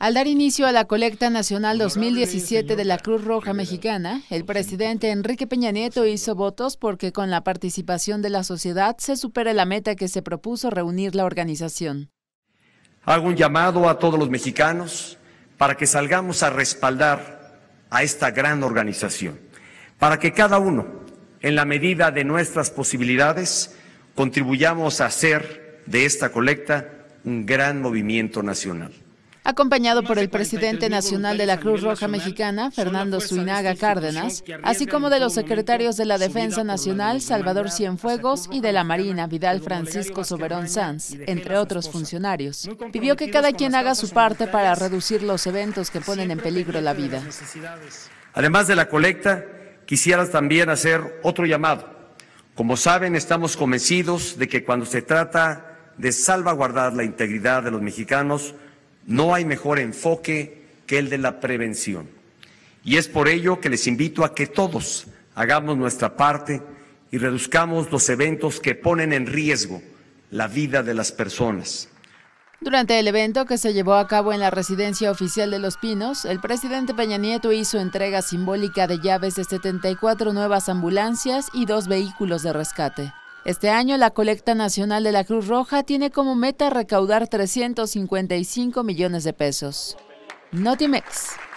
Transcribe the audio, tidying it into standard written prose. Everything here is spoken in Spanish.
Al dar inicio a la colecta nacional 2017 de la Cruz Roja Mexicana, el presidente Enrique Peña Nieto hizo votos porque con la participación de la sociedad se supere la meta que se propuso reunir la organización. Hago un llamado a todos los mexicanos para que salgamos a respaldar a esta gran organización, para que cada uno, en la medida de nuestras posibilidades, contribuyamos a hacer de esta colecta un gran movimiento nacional. Acompañado por el presidente nacional de la Cruz Roja Mexicana, Fernando Zúñiga Cárdenas, así como de los secretarios de la Defensa Nacional, Salvador Cienfuegos, y de la Marina, Vidal Francisco Soberón Sanz, entre otros funcionarios. Pidió que cada quien haga su parte para reducir los eventos que ponen en peligro la vida. Además de la colecta, quisiera también hacer otro llamado. Como saben, estamos convencidos de que cuando se trata de salvaguardar la integridad de los mexicanos, no hay mejor enfoque que el de la prevención. Y es por ello que les invito a que todos hagamos nuestra parte y reduzcamos los eventos que ponen en riesgo la vida de las personas. Durante el evento que se llevó a cabo en la residencia oficial de Los Pinos, el presidente Peña Nieto hizo entrega simbólica de llaves de 74 nuevas ambulancias y 2 vehículos de rescate. Este año, la colecta nacional de la Cruz Roja tiene como meta recaudar 355 millones de pesos. Notimex.